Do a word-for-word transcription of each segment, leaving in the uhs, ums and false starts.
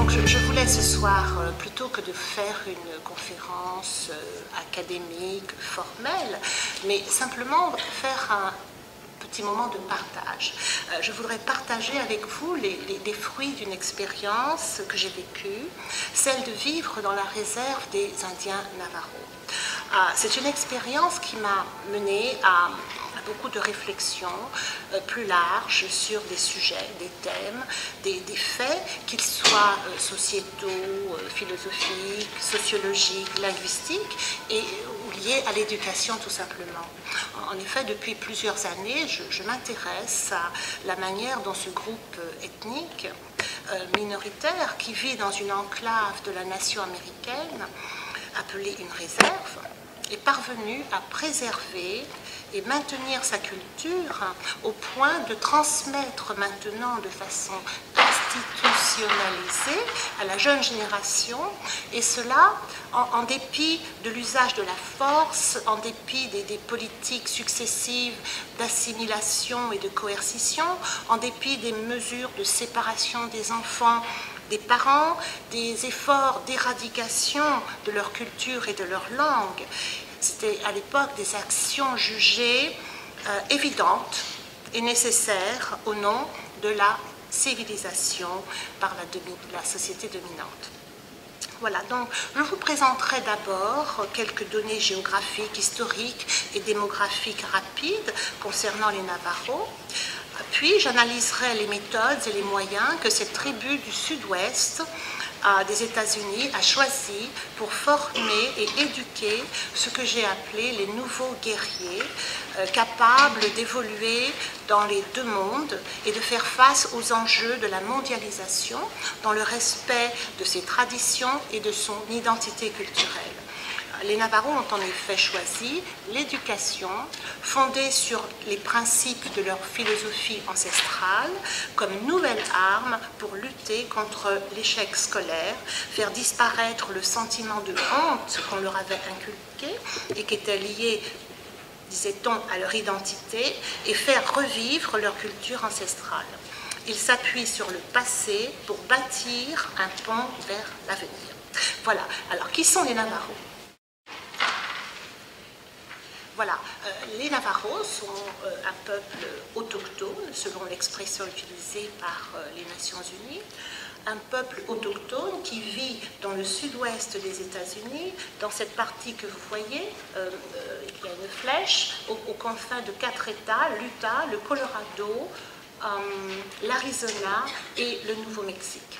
Donc je, je voulais ce soir, euh, plutôt que de faire une conférence euh, académique, formelle, mais simplement faire un petit moment de partage. Euh, je voudrais partager avec vous les, les, les fruits d'une expérience que j'ai vécue, celle de vivre dans la réserve des Indiens Navajo. Euh, c'est une expérience qui m'a menée à beaucoup de réflexions euh, plus larges sur des sujets, des thèmes, des, des faits, qu'ils soient euh, sociétaux, euh, philosophiques, sociologiques, linguistiques, et ou liés à l'éducation tout simplement. En effet, depuis plusieurs années, je, je m'intéresse à la manière dont ce groupe ethnique euh, minoritaire qui vit dans une enclave de la nation américaine, appelée une réserve, est parvenu à préserver et maintenir sa culture au point de transmettre maintenant de façon institutionnalisée à la jeune génération, et cela en, en dépit de l'usage de la force, en dépit des, des politiques successives d'assimilation et de coercition, en dépit des mesures de séparation des enfants des parents, des efforts d'éradication de leur culture et de leur langue. C'était à l'époque des actions jugées euh, évidentes et nécessaires au nom de la civilisation par la, la société dominante. Voilà, donc je vous présenterai d'abord quelques données géographiques, historiques et démographiques rapides concernant les Navajos. Puis j'analyserai les méthodes et les moyens que cette tribu du sud-ouest euh, des États-Unis a choisi pour former et éduquer ce que j'ai appelé les nouveaux guerriers, euh, capables d'évoluer dans les deux mondes et de faire face aux enjeux de la mondialisation dans le respect de ses traditions et de son identité culturelle. Les Navajos ont en effet choisi l'éducation fondée sur les principes de leur philosophie ancestrale comme nouvelle arme pour lutter contre l'échec scolaire, faire disparaître le sentiment de honte qu'on leur avait inculqué et qui était lié, disait-on, à leur identité, et faire revivre leur culture ancestrale. Ils s'appuient sur le passé pour bâtir un pont vers l'avenir. Voilà. Alors, qui sont les Navajos ? Voilà, euh, les Navajos sont euh, un peuple autochtone, selon l'expression utilisée par euh, les Nations Unies, un peuple autochtone qui vit dans le sud-ouest des États-Unis, dans cette partie que vous voyez, euh, euh, il y a une flèche, aux, aux confins de quatre États, l'Utah, le Colorado, euh, l'Arizona et le Nouveau-Mexique.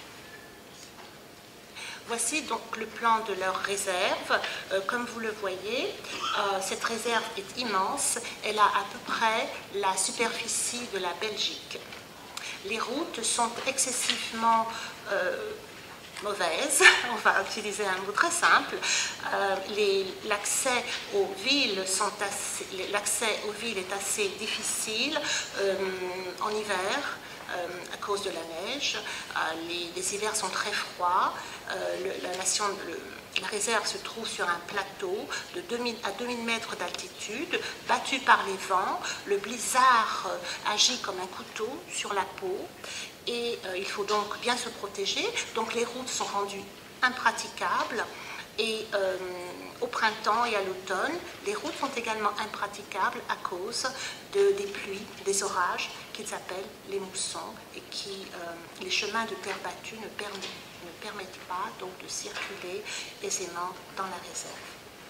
Voici donc le plan de leur réserve. Euh, comme vous le voyez, euh, cette réserve est immense. Elle a à peu près la superficie de la Belgique. Les routes sont excessivement euh, mauvaises. On va utiliser un mot très simple. Euh, l'accès aux villes sont assez, l'accès aux villes est assez difficile euh, en hiver. Euh, à cause de la neige, euh, les, les hivers sont très froids, euh, le, la, nation, le, la réserve se trouve sur un plateau de deux mille à deux mille mètres d'altitude, battu par les vents, le blizzard euh, agit comme un couteau sur la peau et euh, il faut donc bien se protéger, donc les routes sont rendues impraticables. Et euh, au printemps et à l'automne, les routes sont également impraticables à cause de, des pluies, des orages qu'ils appellent les moussons et qui, euh, les chemins de terre battue ne permettent, ne permettent pas donc de circuler aisément dans la réserve.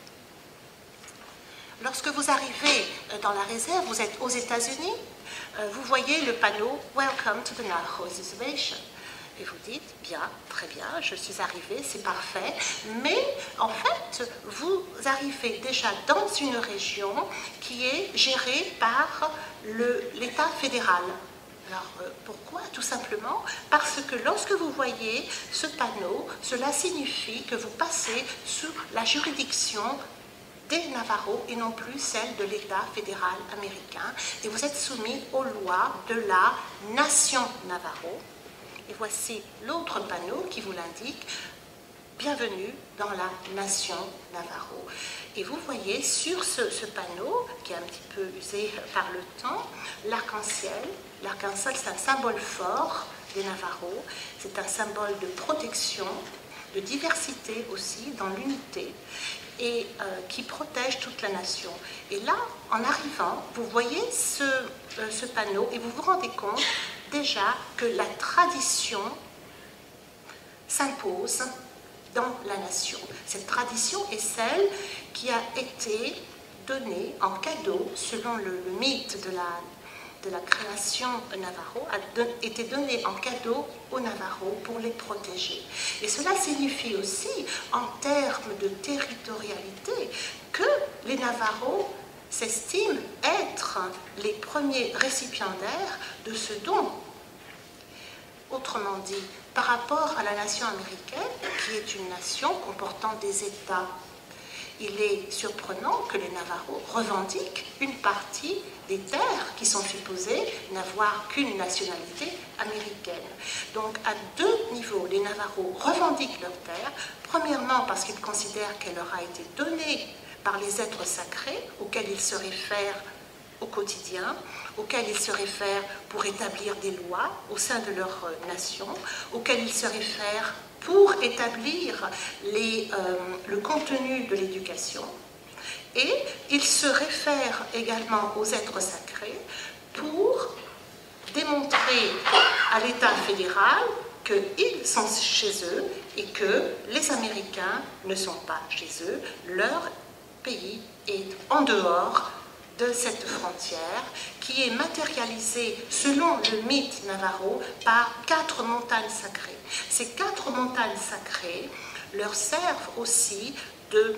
Lorsque vous arrivez dans la réserve, vous êtes aux États-Unis, euh, vous voyez le panneau « Welcome to the Navajo Reservation ». Et vous dites, bien, très bien, je suis arrivée, c'est parfait. Mais en fait, vous arrivez déjà dans une région qui est gérée par l'État fédéral. Alors, euh, pourquoi? Tout simplement parce que lorsque vous voyez ce panneau, cela signifie que vous passez sous la juridiction des Navajos et non plus celle de l'État fédéral américain. Et vous êtes soumis aux lois de la nation Navajo. Et voici l'autre panneau qui vous l'indique, bienvenue dans la nation Navajo. Et vous voyez sur ce, ce panneau, qui est un petit peu usé par le temps, l'arc-en-ciel. L'arc-en-ciel, c'est un symbole fort des Navarros. C'est un symbole de protection, de diversité aussi, dans l'unité, et euh, qui protège toute la nation. Et là, en arrivant, vous voyez ce, euh, ce panneau et vous vous rendez compte déjà que la tradition s'impose dans la nation. Cette tradition est celle qui a été donnée en cadeau, selon le, le mythe de la, de la création Navarro, a don, été donnée en cadeau aux Navarros pour les protéger. Et cela signifie aussi, en termes de territorialité, que les Navarros s'estiment être les premiers récipiendaires de ce don. Autrement dit, par rapport à la nation américaine, qui est une nation comportant des États, il est surprenant que les Navarros revendiquent une partie des terres qui sont supposées n'avoir qu'une nationalité américaine. Donc, à deux niveaux, les Navarros revendiquent leurs terres, premièrement parce qu'ils considèrent qu'elle leur a été donnée par les êtres sacrés auxquels ils se réfèrent au quotidien, auxquels ils se réfèrent pour établir des lois au sein de leur nation, auxquels ils se réfèrent pour établir les, euh, le contenu de l'éducation. Et ils se réfèrent également aux êtres sacrés pour démontrer à l'État fédéral qu'ils sont chez eux et que les Américains ne sont pas chez eux. Leur pays est en dehors de cette frontière qui est matérialisée, selon le mythe Navarro, par quatre montagnes sacrées. Ces quatre montagnes sacrées leur servent aussi de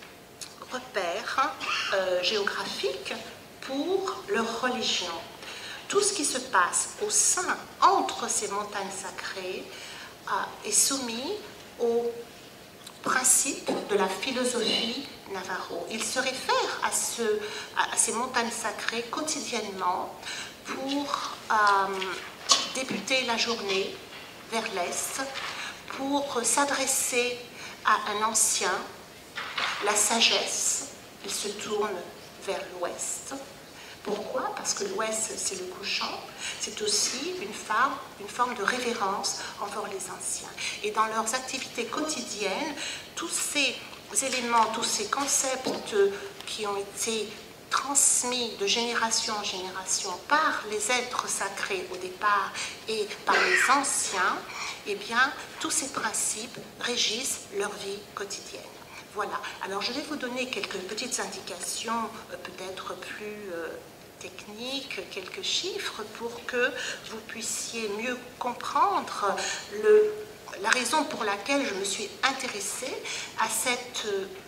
repères euh, géographiques pour leur religion. Tout ce qui se passe au sein, entre ces montagnes sacrées, euh, est soumis aux principes de la philosophie Navarro. Ils se réfèrent à, ce, à, à ces montagnes sacrées quotidiennement pour euh, débuter la journée vers l'est, pour s'adresser à un ancien, la sagesse. Ils se tournent vers l'ouest. Pourquoi? Parce que l'ouest, c'est le couchant. C'est aussi une forme, une forme de révérence envers les anciens. Et dans leurs activités quotidiennes, tous ces éléments, tous ces concepts qui ont été transmis de génération en génération par les êtres sacrés au départ et par les anciens, eh bien, tous ces principes régissent leur vie quotidienne. Voilà. Alors, je vais vous donner quelques petites indications, euh, peut-être plus euh, techniques, quelques chiffres, pour que vous puissiez mieux comprendre le, la raison pour laquelle je me suis intéressée à cette,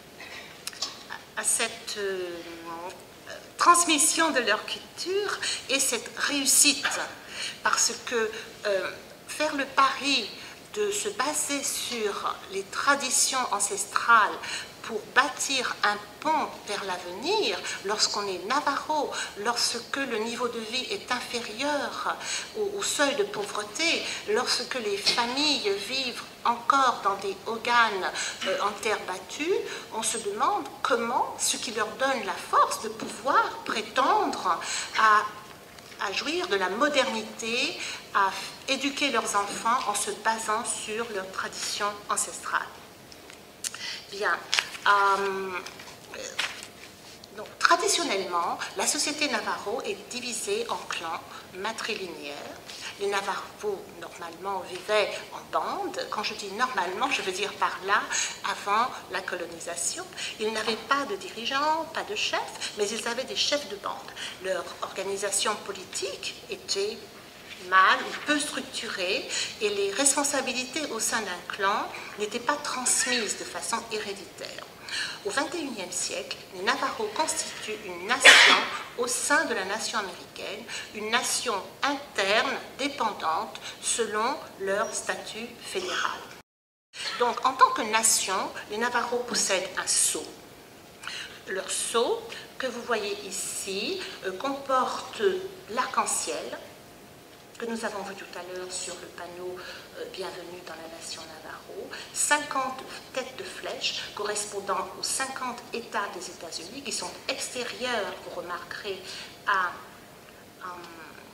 à cette euh, transmission de leur culture et cette réussite. Parce que euh, faire le pari de se baser sur les traditions ancestrales pour bâtir un pont vers l'avenir, lorsqu'on est Navarro, lorsque le niveau de vie est inférieur au, au seuil de pauvreté, lorsque les familles vivent encore dans des hoganes euh, en terre battue, on se demande comment ce qui leur donne la force de pouvoir prétendre à à jouir de la modernité, à éduquer leurs enfants en se basant sur leurs traditions ancestrales. Bien. Euh, donc, traditionnellement, la société Navarro est divisée en clans matrilinéaires. Les Navarros, normalement, vivaient en bande. Quand je dis normalement, je veux dire par là, avant la colonisation. Ils n'avaient pas de dirigeants, pas de chefs, mais ils avaient des chefs de bande. Leur organisation politique était mal ou peu structurée et les responsabilités au sein d'un clan n'étaient pas transmises de façon héréditaire. Au vingt et unième siècle, les Navarros constituent une nation au sein de la nation américaine, une nation interne dépendante selon leur statut fédéral. Donc, en tant que nation, les Navarros possèdent un sceau. Leur sceau, que vous voyez ici, euh, comporte l'arc-en-ciel, que nous avons vu tout à l'heure sur le panneau euh, « Bienvenue dans la nation Navarro », cinquante têtes de flèches correspondant aux cinquante États des États-Unis qui sont extérieurs, vous remarquerez, à, à,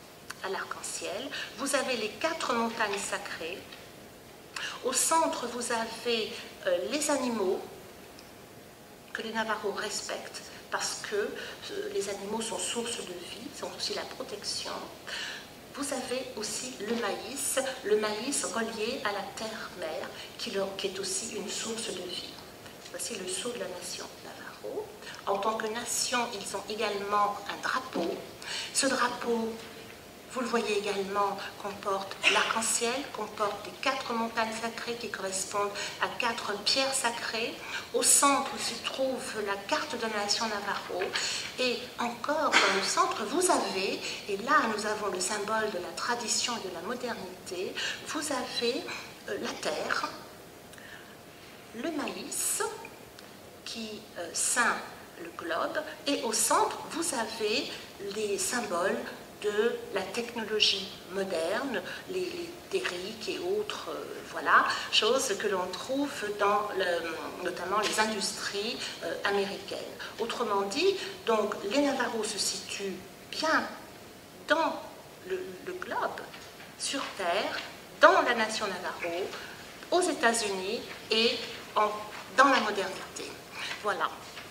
à l'arc-en-ciel. Vous avez les quatre montagnes sacrées. Au centre, vous avez euh, les animaux que les Navarros respectent parce que euh, les animaux sont source de vie, sont aussi la protection. Vous avez aussi le maïs, le maïs relié à la terre-mère qui, qui est aussi une source de vie. Voici le sceau de la nation Navarro. En tant que nation, ils ont également un drapeau. Ce drapeau, vous le voyez également, comporte l'arc-en-ciel, comporte les quatre montagnes sacrées qui correspondent à quatre pierres sacrées. Au centre se trouve la carte de la nation Navarro. Et encore dans le centre, vous avez, et là nous avons le symbole de la tradition et de la modernité, vous avez euh, la terre, le maïs qui euh, ceint le globe, et au centre, vous avez les symboles de la technologie moderne, les, les dériques et autres, euh, voilà, choses que l'on trouve dans le, notamment les industries euh, américaines. Autrement dit, donc, les Navarros se situent bien dans le, le globe, sur Terre, dans la nation Navarro, aux États-Unis et en, dans la modernité. Voilà.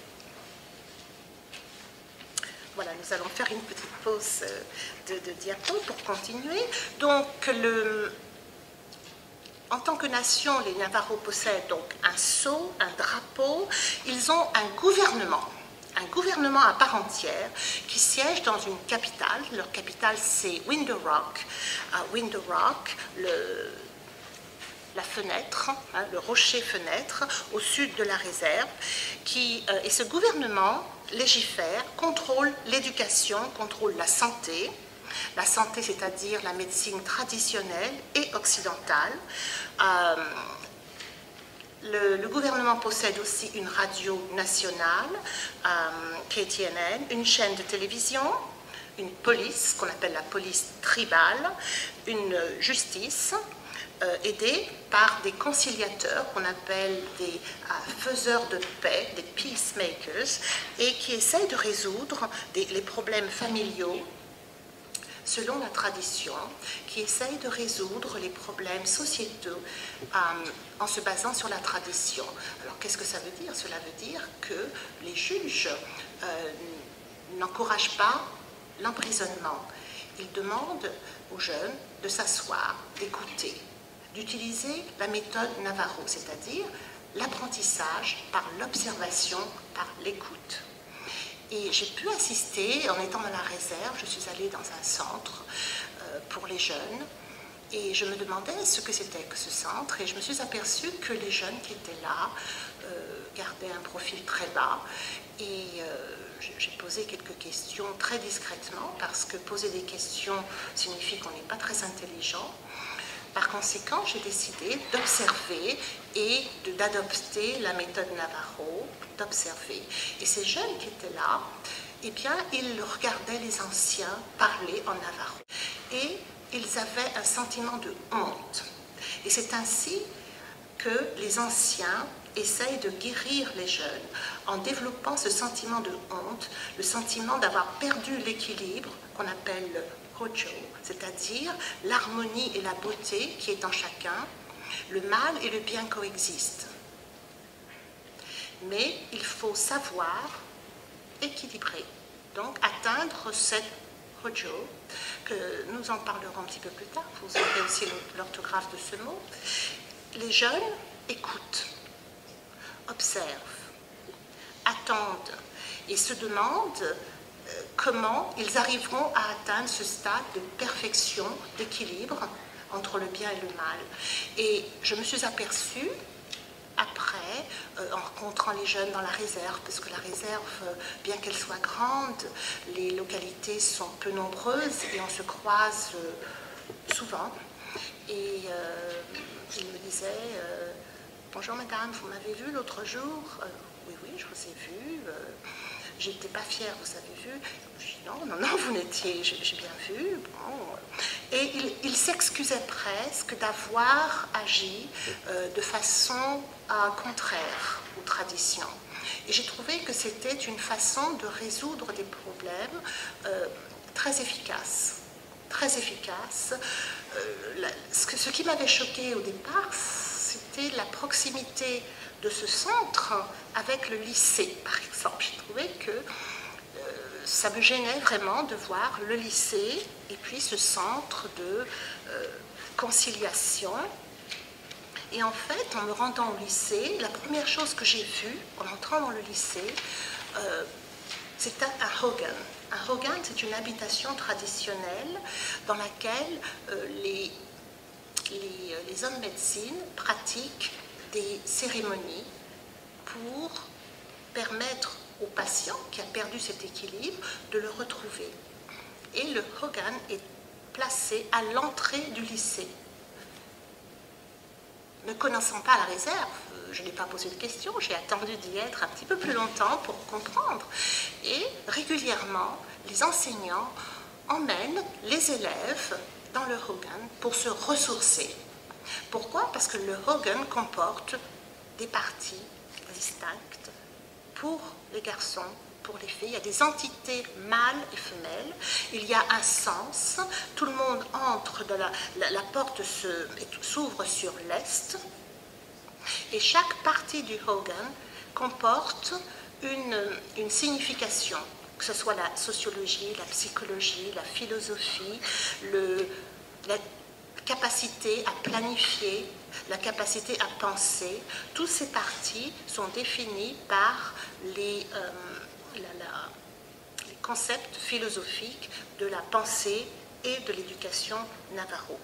Voilà, nous allons faire une petite pause de, de diapo pour continuer. Donc, le, en tant que nation, les Navarros possèdent donc un sceau, un drapeau. Ils ont un gouvernement, un gouvernement à part entière qui siège dans une capitale. Leur capitale, c'est Window Rock. À Window Rock, le, la fenêtre, hein, le rocher fenêtre, au sud de la réserve. Qui, euh, et ce gouvernement légifère, contrôle l'éducation, contrôle la santé, la santé c'est-à-dire la médecine traditionnelle et occidentale. Euh, le, le gouvernement possède aussi une radio nationale, euh, K T N N, une chaîne de télévision, une police qu'on appelle la police tribale, une justice, Euh, aidés par des conciliateurs qu'on appelle des euh, faiseurs de paix, des peacemakers, et qui essayent de résoudre des, les problèmes familiaux selon la tradition, qui essayent de résoudre les problèmes sociétaux euh, en se basant sur la tradition. Alors qu'est-ce que ça veut dire? Cela veut dire que les juges euh, n'encouragent pas l'emprisonnement. Ils demandent aux jeunes de s'asseoir, d'écouter, d'utiliser la méthode Navarro, c'est-à-dire l'apprentissage par l'observation, par l'écoute. Et j'ai pu assister, en étant dans la réserve, je suis allée dans un centre euh, pour les jeunes, et je me demandais ce que c'était que ce centre, et je me suis aperçue que les jeunes qui étaient là euh, gardaient un profil très bas, et euh, j'ai posé quelques questions très discrètement, parce que poser des questions signifie qu'on n'est pas très intelligent. Par conséquent, j'ai décidé d'observer et d'adopter la méthode Navarro, d'observer. Et ces jeunes qui étaient là, eh bien, ils regardaient les anciens parler en Navarro. Et ils avaient un sentiment de honte. Et c'est ainsi que les anciens essayent de guérir les jeunes en développant ce sentiment de honte, le sentiment d'avoir perdu l'équilibre qu'on appelle le Hojo, c'est-à-dire l'harmonie et la beauté qui est en chacun, le mal et le bien coexistent. Mais il faut savoir équilibrer, donc atteindre cette Hojo, que nous en parlerons un petit peu plus tard, vous aurez aussi l'orthographe de ce mot. Les jeunes écoutent, observent, attendent et se demandent comment ils arriveront à atteindre ce stade de perfection, d'équilibre entre le bien et le mal. Et je me suis aperçue, après, euh, en rencontrant les jeunes dans la réserve, parce que la réserve, euh, bien qu'elle soit grande, les localités sont peu nombreuses et on se croise euh, souvent. Et euh, ils me disaient euh, « Bonjour madame, vous m'avez vu l'autre jour euh, ?»« Oui, oui, je vous ai vu. Euh, » J'étais pas fière, vous avez vu. Je dis non, non, non, vous n'étiez, j'ai bien vu. Bon. Et il, il s'excusait presque d'avoir agi euh, de façon euh, contraire aux traditions. Et j'ai trouvé que c'était une façon de résoudre des problèmes euh, très efficace. très efficace. Euh, la, ce, que, ce qui m'avait choqué au départ, c'était la proximité de ce centre avec le lycée, par exemple. J'ai trouvé que euh, ça me gênait vraiment de voir le lycée et puis ce centre de euh, conciliation. Et en fait, en me rendant au lycée, la première chose que j'ai vue en entrant dans le lycée, euh, c'était un hogan. Un hogan, c'est une habitation traditionnelle dans laquelle euh, les, les, les hommes de médecine pratiquent des cérémonies pour permettre au patient qui a perdu cet équilibre de le retrouver. Et le hogan est placé à l'entrée du lycée. Ne connaissant pas la réserve, je n'ai pas posé de questions, j'ai attendu d'y être un petit peu plus longtemps pour comprendre. Et régulièrement, les enseignants emmènent les élèves dans le hogan pour se ressourcer. Pourquoi? Parce que le hogan comporte des parties distinctes pour les garçons, pour les filles. Il y a des entités mâles et femelles. Il y a un sens. Tout le monde entre, de la, la, la porte s'ouvre sur l'est. Et chaque partie du hogan comporte une, une signification, que ce soit la sociologie, la psychologie, la philosophie, le, la capacité à planifier, la capacité à penser. Toutes ces parties sont définies par les, euh, la, la, les concepts philosophiques de la pensée et de l'éducation Navajo.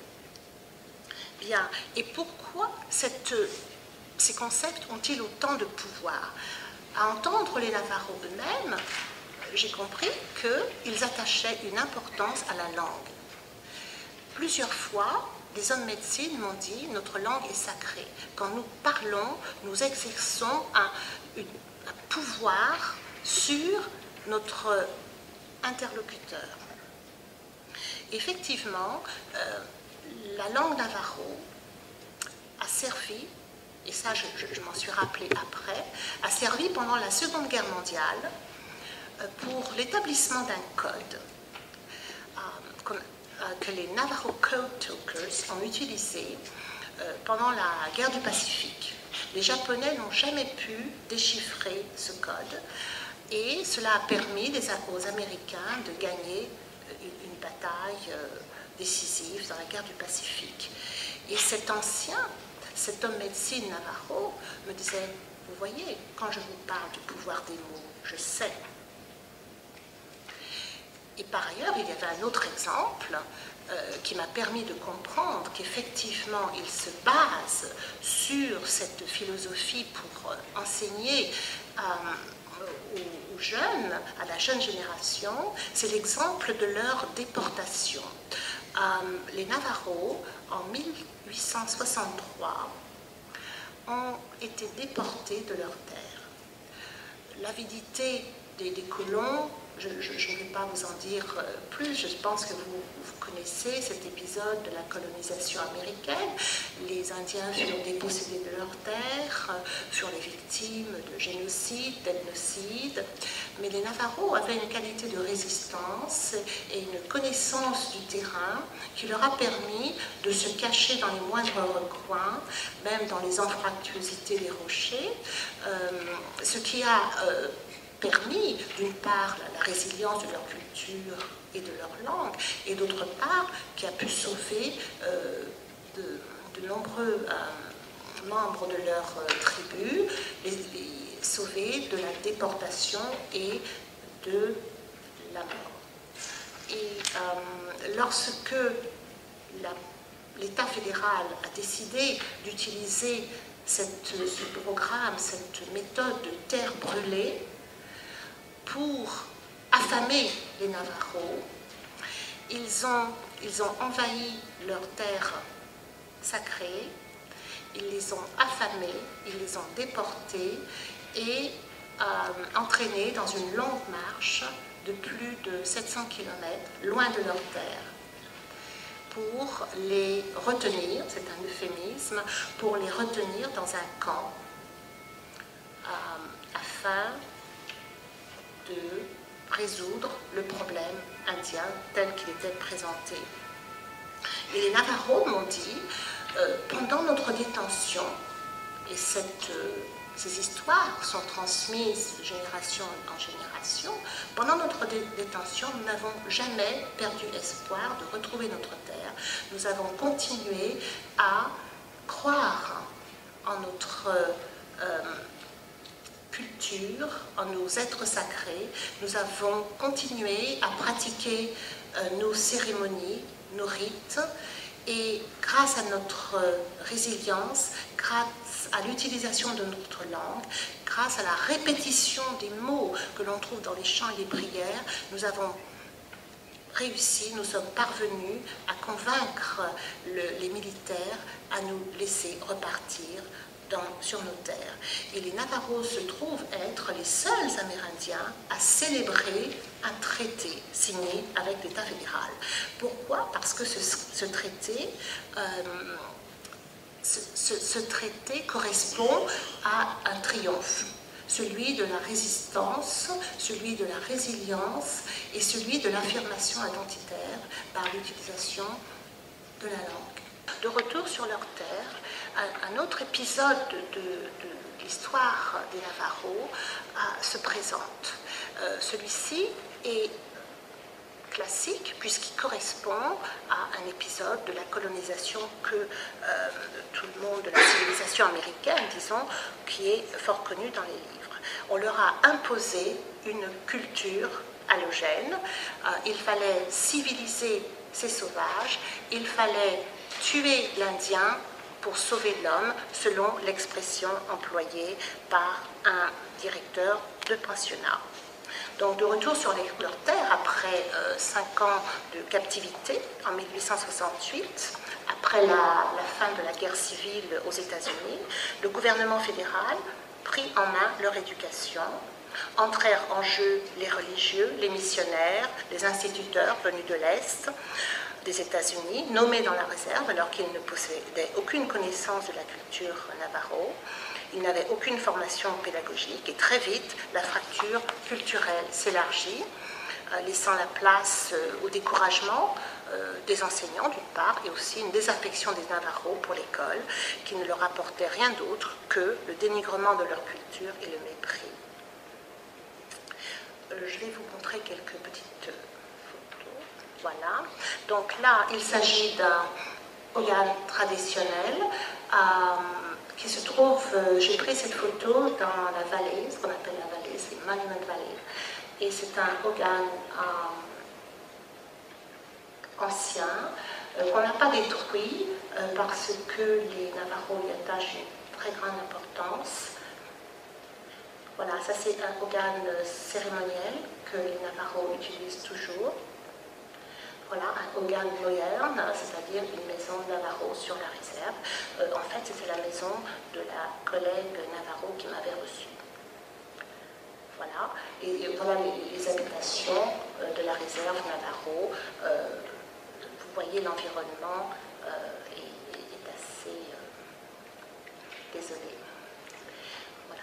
Bien, et pourquoi cette, ces concepts ont-ils autant de pouvoir? À entendre les Navajos eux-mêmes, j'ai compris qu'ils attachaient une importance à la langue. Plusieurs fois, des hommes de médecine m'ont dit « notre langue est sacrée ». Quand nous parlons, nous exerçons un, une, un pouvoir sur notre interlocuteur. Effectivement, euh, la langue navajo a servi, et ça je, je, je m'en suis rappelé après, a servi pendant la Seconde Guerre mondiale euh, pour l'établissement d'un code euh, que les Navajo Code Talkers ont utilisé euh, pendant la guerre du Pacifique. Les Japonais n'ont jamais pu déchiffrer ce code et cela a permis des, aux Américains de gagner une, une bataille euh, décisive dans la guerre du Pacifique. Et cet ancien, cet homme médecine Navajo me disait, vous voyez, quand je vous parle du pouvoir des mots, je sais. Et par ailleurs, il y avait un autre exemple euh, qui m'a permis de comprendre qu'effectivement, il se base sur cette philosophie pour euh, enseigner euh, aux, aux jeunes, à la jeune génération, c'est l'exemple de leur déportation. Euh, les Navajos, en mille huit cent soixante-trois, ont été déportés de leur terre. L'avidité des, des colons, je, je, je ne vais pas vous en dire plus, je pense que vous, vous connaissez cet épisode de la colonisation américaine. Les Indiens furent dépossédés de leurs terres, furent les victimes de génocide, d'ethnocide, mais les Navajos avaient une qualité de résistance et une connaissance du terrain qui leur a permis de se cacher dans les moindres recoins, même dans les anfractuosités des rochers, euh, ce qui a euh, permis, d'une part, la, la résilience de leur culture et de leur langue, et d'autre part, qui a pu sauver euh, de, de nombreux euh, membres de leur euh, tribu, les, les sauver de la déportation et de la mort. Et euh, lorsque l'État fédéral a décidé d'utiliser ce programme, cette méthode de terre brûlée, pour affamer les Navajos, ils ont, ils ont envahi leurs terres sacrées, ils les ont affamés, ils les ont déportés et euh, entraînés dans une longue marche de plus de sept cents kilomètres, loin de leurs terres, pour les retenir, c'est un euphémisme, pour les retenir dans un camp euh, afin de résoudre le problème indien tel qu'il était présenté Et les Navarros m'ont dit, euh, pendant notre détention, et cette, euh, ces histoires sont transmises génération en génération, pendant notre dé détention, nous n'avons jamais perdu espoir de retrouver notre terre. Nous avons continué à croire en notre euh, culture, en nos êtres sacrés. Nous avons continué à pratiquer euh, nos cérémonies, nos rites, et grâce à notre euh, résilience, grâce à l'utilisation de notre langue, grâce à la répétition des mots que l'on trouve dans les chants et les prières, nous avons réussi, nous sommes parvenus à convaincre le, les militaires à nous laisser repartir dans, sur nos terres. Et les Navarros se trouvent être les seuls Amérindiens à célébrer un traité signé avec l'État fédéral. Pourquoi? Parce que ce, ce traité, euh, ce, ce, ce traité correspond à un triomphe, celui de la résistance, celui de la résilience et celui de l'affirmation identitaire par l'utilisation de la langue. De retour sur leur terre, un, un autre épisode de, de, de l'histoire des Navarros euh, se présente. Euh, celui-ci est classique puisqu'il correspond à un épisode de la colonisation que euh, tout le monde de la civilisation américaine, disons, qui est fort connu dans les livres. On leur a imposé une culture allogène, euh, il fallait civiliser ces sauvages, il fallait tuer l'Indien pour sauver l'homme, selon l'expression employée par un directeur de pensionnat. Donc de retour sur les, leur terre, après euh, cinq ans de captivité, en mille huit cent soixante-huit, après la, la fin de la guerre civile aux États-Unis, le gouvernement fédéral prit en main leur éducation. Entrèrent en jeu les religieux, les missionnaires, les instituteurs venus de l'Est des États-Unis, nommés dans la réserve alors qu'ils ne possédaient aucune connaissance de la culture navarro. Ils n'avaient aucune formation pédagogique et très vite, la fracture culturelle s'élargit, euh, laissant la place euh, au découragement euh, des enseignants d'une part et aussi une désaffection des Navarros pour l'école qui ne leur apportait rien d'autre que le dénigrement de leur culture et le mépris. Euh, je vais vous montrer quelques petites euh, photos. Voilà. Donc là, il s'agit d'un organe traditionnel. Euh, qui se trouve, euh, j'ai pris cette photo dans la vallée, ce qu'on appelle la vallée, c'est Monument Valley, et c'est un organe euh, ancien euh, qu'on n'a pas détruit euh, parce que les Navarros y attachent une très grande importance. Voilà, ça c'est un organe cérémoniel que les Navarros utilisent toujours. Voilà, un organe moderne, c'est-à-dire une maison Navarro sur la réserve. Euh, en fait, c'était la maison de la collègue Navarro qui m'avait reçue. Voilà, et, et voilà les, les habitations euh, de la réserve Navarro. Euh, vous voyez, l'environnement euh, est, est assez euh, désolé. Voilà.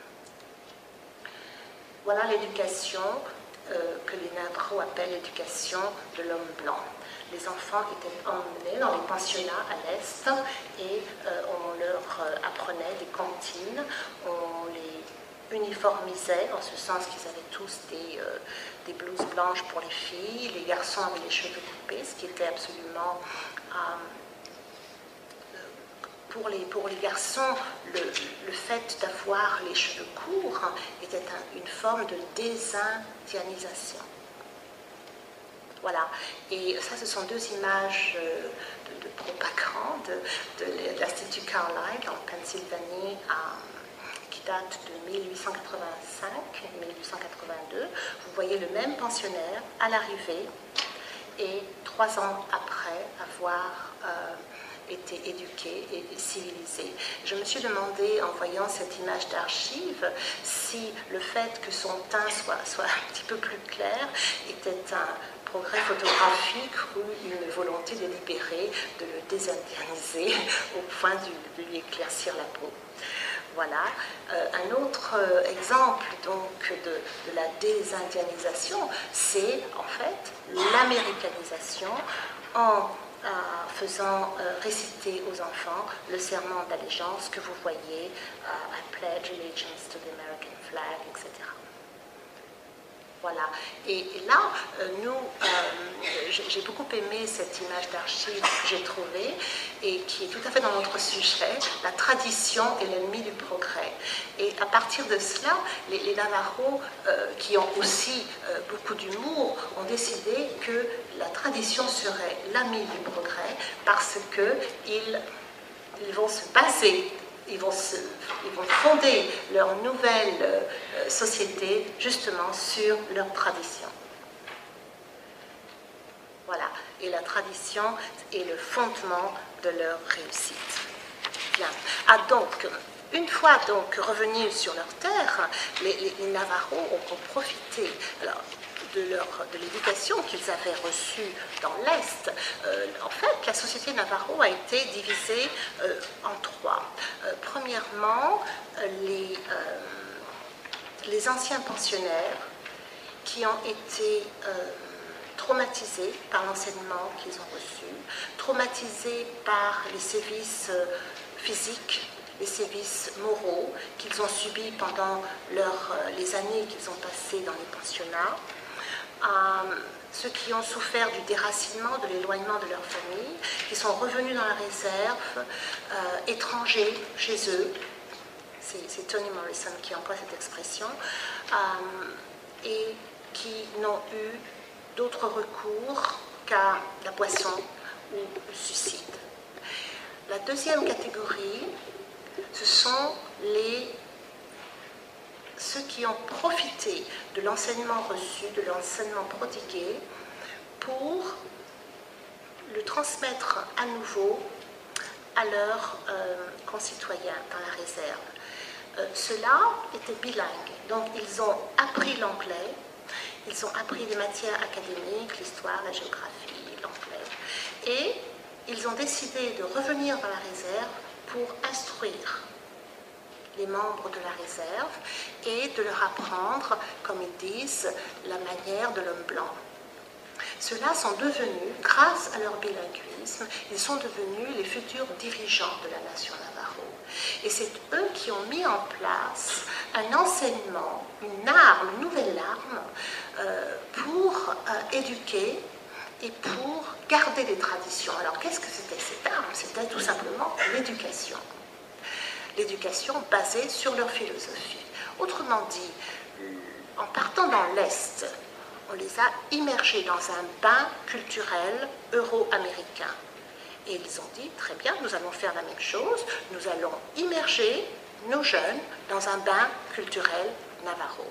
Voilà l'éducation Euh, que les Navarros appellent l'éducation de l'homme blanc. Les enfants étaient emmenés dans les pensionnats à l'Est et euh, on leur euh, apprenait des cantines, on les uniformisait en ce sens qu'ils avaient tous des, euh, des blouses blanches pour les filles, les garçons avaient les cheveux coupés, ce qui était absolument... Euh, Pour les, pour les garçons, le, le fait d'avoir les cheveux courts était un, une forme de désindianisation. Voilà. Et ça, ce sont deux images de, de propagande de, de l'Institut Carlisle en Pennsylvanie, à, qui date de mille huit cent quatre-vingt-cinq mille huit cent quatre-vingt-deux. Vous voyez le même pensionnaire à l'arrivée et trois ans après avoir... Euh, été éduqué et civilisé. Je me suis demandé, en voyant cette image d'archive, si le fait que son teint soit, soit un petit peu plus clair était un progrès photographique ou une volonté délibérée de le désindianiser au point de, de lui éclaircir la peau. Voilà. Euh, un autre euh, exemple donc de, de la désindianisation, c'est en fait l'américanisation en euh, faisant euh, réciter aux enfants le serment d'allégeance que vous voyez, euh, I pledge allegiance to the American flag, et cetera. Voilà. Et, et là, euh, nous, euh, j'ai beaucoup aimé cette image d'archive que j'ai trouvée et qui est tout à fait dans notre sujet, la tradition est l'ennemi du progrès. Et à partir de cela, les, les Navarros, euh, qui ont aussi euh, beaucoup d'humour, ont décidé que la tradition serait l'ami du progrès parce qu'ils ils vont se baser Ils vont, se, ils vont fonder leur nouvelle euh, société justement sur leur tradition. Voilà. Et la tradition est le fondement de leur réussite. Bien. Ah, donc, une fois donc revenus sur leur terre, les, les, les Navarros ont profité alors, de, leur, de l'éducation qu'ils avaient reçue dans l'Est. Euh, en fait, la société Navarro a été divisée euh, en trois. Euh, premièrement, les, euh, les anciens pensionnaires qui ont été euh, traumatisés par l'enseignement qu'ils ont reçu, traumatisés par les sévices euh, physiques, les sévices moraux qu'ils ont subis pendant leur, euh, les années qu'ils ont passées dans les pensionnats, euh, ceux qui ont souffert du déracinement, de l'éloignement de leur famille, qui sont revenus dans la réserve, euh, étrangers chez eux, c'est Toni Morrison qui emploie cette expression, euh, et qui n'ont eu d'autre recours qu'à la boisson ou le suicide. La deuxième catégorie, ce sont les, ceux qui ont profité de l'enseignement reçu, de l'enseignement prodigué, pour le transmettre à nouveau à leurs euh, concitoyens dans la réserve. Euh, Ceux-là étaient bilingues, donc ils ont appris l'anglais, ils ont appris des matières académiques, l'histoire, la géographie, l'anglais, et ils ont décidé de revenir dans la réserve pour instruire les membres de la réserve et de leur apprendre, comme ils disent, la manière de l'homme blanc. Ceux-là sont devenus, grâce à leur bilinguisme, ils sont devenus les futurs dirigeants de la nation Navarro. Et c'est eux qui ont mis en place un enseignement, une arme, une nouvelle arme, euh, pour euh, éduquer et pour garder les traditions. Alors qu'est-ce que c'était cette arme? C'était tout simplement l'éducation. L'éducation basée sur leur philosophie. Autrement dit, en partant dans l'Est, on les a immergés dans un bain culturel euro-américain. Et ils ont dit, très bien, nous allons faire la même chose, nous allons immerger nos jeunes dans un bain culturel Navarro.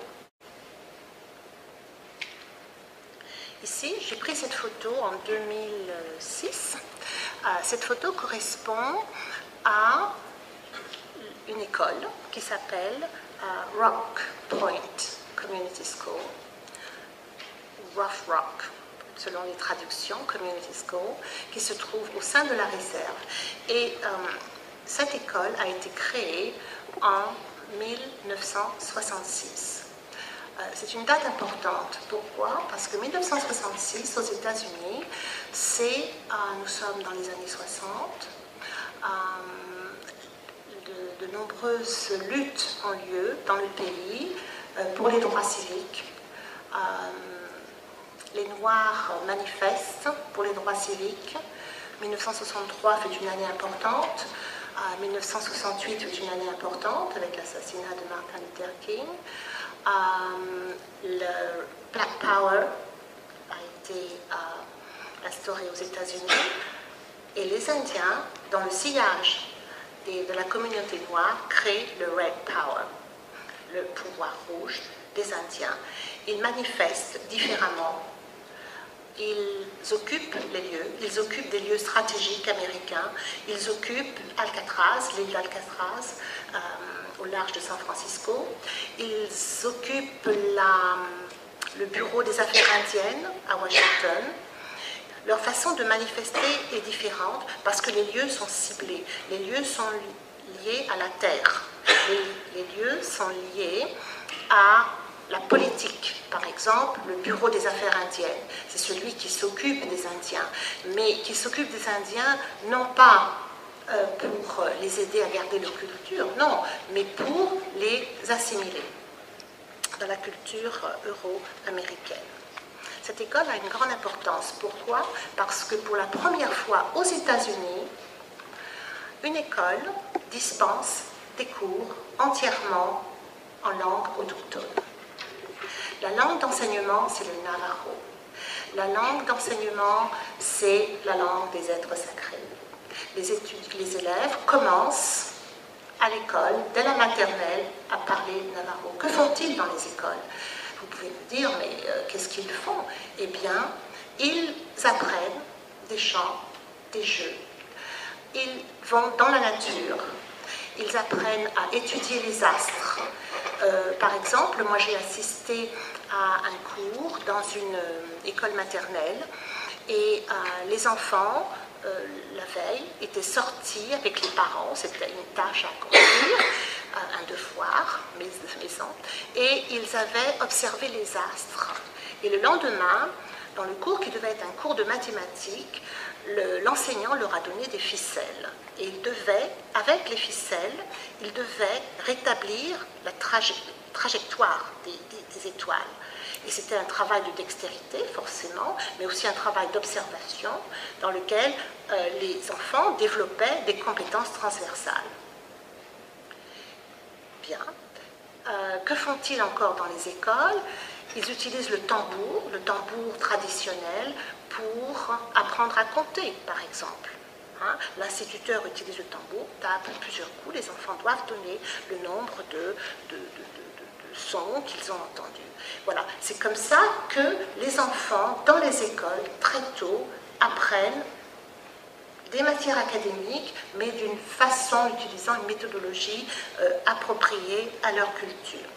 Ici, j'ai pris cette photo en deux mille six. Euh, cette photo correspond à une école qui s'appelle uh, Rock Point Community School, Rough Rock, selon les traductions, Community School, qui se trouve au sein de la réserve. Et euh, cette école a été créée en mille neuf cent soixante-six. Euh, c'est une date importante. Pourquoi? Parce que mille neuf cent soixante-six, aux États-Unis, c'est, euh, nous sommes dans les années soixante, euh, De, de nombreuses luttes ont lieu dans le pays euh, pour les droits civiques. Euh, les Noirs manifestent pour les droits civiques. mille neuf cent soixante-trois fait une année importante. Euh, mille neuf cent soixante-huit fait une année importante avec l'assassinat de Martin Luther King. Euh, le Black Power a été euh, instauré aux États-Unis. Et les Indiens, dans le sillage de la communauté noire, créent le Red Power, le pouvoir rouge des Indiens. Ils manifestent différemment, ils occupent les lieux, ils occupent des lieux stratégiques américains, ils occupent Alcatraz, l'île d'Alcatraz, euh, au large de San Francisco, ils occupent la, le bureau des affaires indiennes à Washington. Leur façon de manifester est différente parce que les lieux sont ciblés. Les lieux sont liés à la terre. Les, les lieux sont liés à la politique. Par exemple, le Bureau des affaires indiennes, c'est celui qui s'occupe des Indiens, mais qui s'occupe des Indiens non pas euh, pour les aider à garder leur culture, non, mais pour les assimiler dans la culture euro-américaine. Cette école a une grande importance. Pourquoi? Parce que pour la première fois aux États-Unis, une école dispense des cours entièrement en langue autochtone. La langue d'enseignement, c'est le Navajo. La langue d'enseignement, c'est la langue des êtres sacrés. Les, études, les élèves commencent à l'école, dès la maternelle, à parler Navajo. Que font-ils dans les écoles? Vous pouvez me dire, mais euh, qu'est-ce qu'ils font? Eh bien, ils apprennent des chants, des jeux. Ils vont dans la nature. Ils apprennent à étudier les astres. Euh, par exemple, moi j'ai assisté à un cours dans une euh, école maternelle et euh, les enfants, euh, la veille, étaient sortis avec les parents, c'était une tâche à accomplir, un devoir, maison, et ils avaient observé les astres. Et le lendemain, dans le cours qui devait être un cours de mathématiques, l'enseignant le, leur a donné des ficelles. Et ils devaient, avec les ficelles, ils devaient rétablir la traje trajectoire des, des, des étoiles. Et c'était un travail de dextérité, forcément, mais aussi un travail d'observation dans lequel euh, les enfants développaient des compétences transversales. Bien. Euh, que font-ils encore dans les écoles? Ils utilisent le tambour, le tambour traditionnel, pour apprendre à compter, par exemple. Hein? L'instituteur utilise le tambour, tape plusieurs coups, les enfants doivent donner le nombre de, de, de, de, de sons qu'ils ont entendus. Voilà, c'est comme ça que les enfants, dans les écoles, très tôt, apprennent des matières académiques, mais d'une façon, utilisant une méthodologie euh, appropriée à leur culture.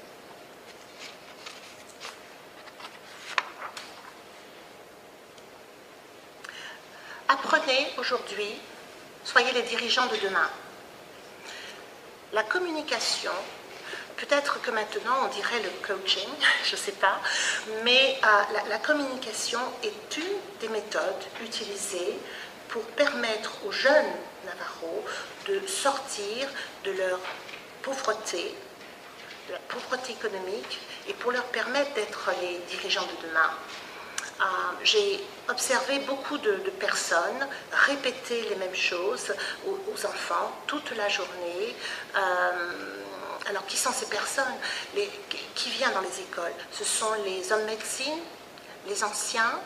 Apprenez aujourd'hui, soyez les dirigeants de demain. La communication, peut-être que maintenant on dirait le coaching, je ne sais pas, mais euh, la, la communication est une des méthodes utilisées pour permettre aux jeunes Navajos de sortir de leur pauvreté, de la pauvreté économique, et pour leur permettre d'être les dirigeants de demain. Euh, J'ai observé beaucoup de, de personnes répéter les mêmes choses aux, aux enfants toute la journée. Euh, alors, qui sont ces personnes? les, Qui viennent dans les écoles? Ce sont les hommes médecine, les anciens,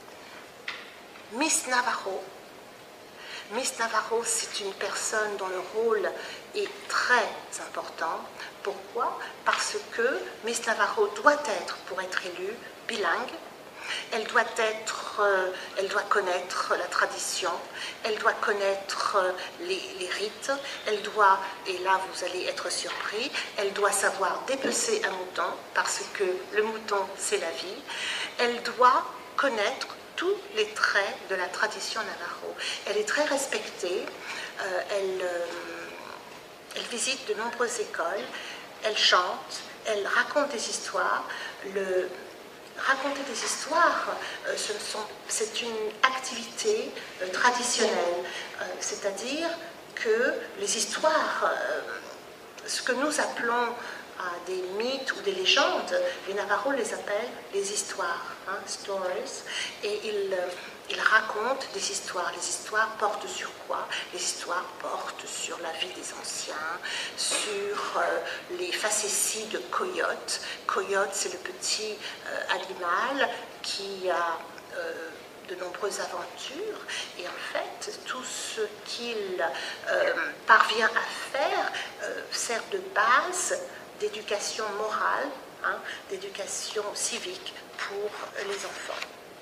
Miss Navajo. Miss Navajo, c'est une personne dont le rôle est très important. Pourquoi? Parce que Miss Navajo doit être, pour être élue, bilingue. Elle doit être, euh, elle doit connaître la tradition, elle doit connaître euh, les, les rites, elle doit, et là vous allez être surpris, elle doit savoir dépecer un mouton, parce que le mouton c'est la vie, elle doit connaître tous les traits de la tradition Navajo. Elle est très respectée, euh, elle, euh, elle visite de nombreuses écoles, elle chante, elle raconte des histoires. Le, raconter des histoires, euh, c'est une activité euh, traditionnelle, euh, c'est-à-dire que les histoires, euh, ce que nous appelons à des mythes ou des légendes, les Navajos les appellent les histoires, hein, stories, et ils, euh, ils racontent des histoires. Les histoires portent sur quoi? Les histoires portent sur la vie des anciens, sur euh, les facéties de Coyote. Coyote, c'est le petit euh, animal qui a euh, de nombreuses aventures, et en fait, tout ce qu'il euh, parvient à faire euh, sert de base d'éducation morale, hein, d'éducation civique pour les enfants.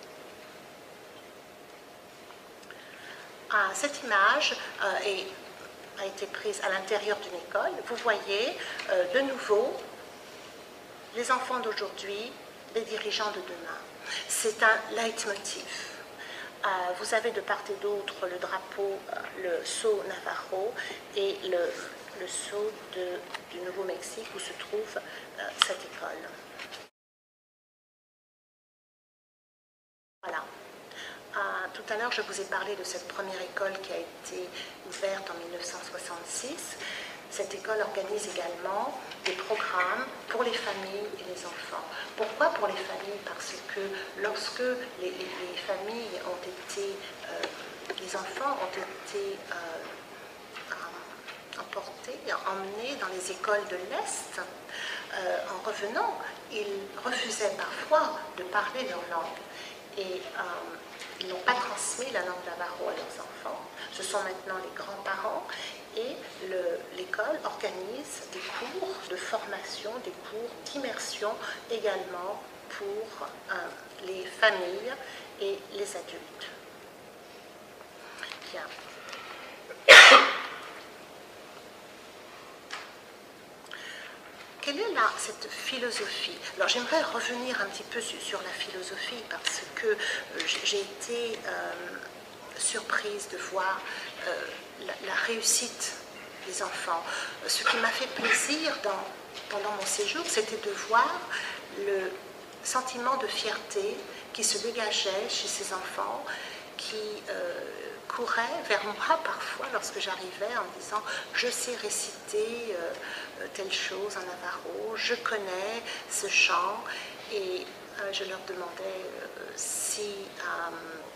Ah, cette image euh, est, a été prise à l'intérieur d'une école. Vous voyez euh, de nouveau les enfants d'aujourd'hui, les dirigeants de demain. C'est un leitmotiv. Euh, vous avez de part et d'autre le drapeau, euh, le sceau Navajo et le, le sceau de, du Nouveau-Mexique où se trouve euh, cette école. tout à l'heure, je vous ai parlé de cette première école qui a été ouverte en mille neuf cent soixante-six. Cette école organise également des programmes pour les familles et les enfants. Pourquoi pour les familles? Parce que lorsque les, les, les familles ont été, euh, les enfants ont été euh, emportés, emmenés dans les écoles de l'Est, euh, en revenant, ils refusaient parfois de parler leur langue. Et euh, ils n'ont pas transmis la langue navajo à leurs enfants. Ce sont maintenant les grands-parents. Et l'école organise des cours de formation, des cours d'immersion également pour euh, les familles et les adultes. Bien. Quelle est là cette philosophie? Alors j'aimerais revenir un petit peu sur, sur la philosophie parce que euh, j'ai été euh, surprise de voir euh, la, la réussite des enfants. Ce qui m'a fait plaisir dans, pendant mon séjour, c'était de voir le sentiment de fierté qui se dégageait chez ces enfants qui euh, couraient vers moi parfois lorsque j'arrivais en me disant « je sais réciter euh, telle chose en navajo, je connais ce chant » et euh, je leur demandais euh, si... Euh,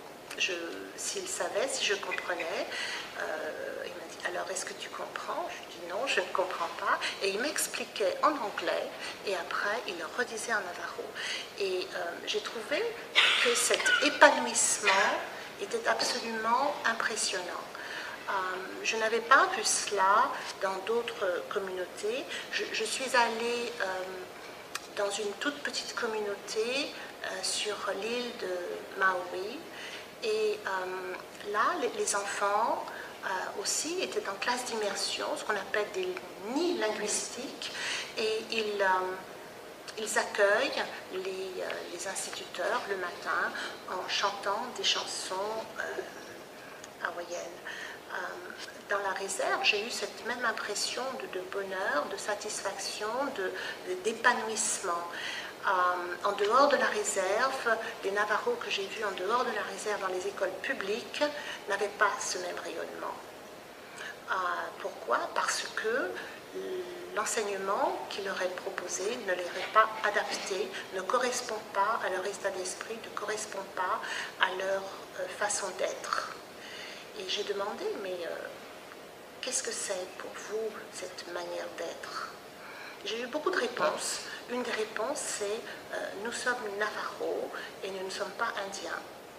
s'il savait, si je comprenais. Euh, il m'a dit, alors est-ce que tu comprends? Je dis non, je ne comprends pas. Et il m'expliquait en anglais et après il le redisait en navajo. Et euh, j'ai trouvé que cet épanouissement était absolument impressionnant. Euh, je n'avais pas vu cela dans d'autres communautés. Je, je suis allée euh, dans une toute petite communauté euh, sur l'île de Maui. Et euh, là, les, les enfants euh, aussi étaient en classe d'immersion, ce qu'on appelle des nids linguistiques, et ils, euh, ils accueillent les, euh, les instituteurs le matin en chantant des chansons euh, hawaïennes. Euh, dans la réserve, j'ai eu cette même impression de, de bonheur, de satisfaction, d'épanouissement. Euh, en dehors de la réserve, les Navajos que j'ai vus en dehors de la réserve dans les écoles publiques n'avaient pas ce même rayonnement. Euh, pourquoi? Parce que l'enseignement qui leur est proposé ne leur est pas adapté, ne correspond pas à leur état d'esprit, ne correspond pas à leur euh, façon d'être. Et j'ai demandé, mais euh, qu'est-ce que c'est pour vous cette manière d'être? J'ai eu beaucoup de réponses. Une des réponses, c'est euh, nous sommes Navajos et nous ne sommes pas Indiens.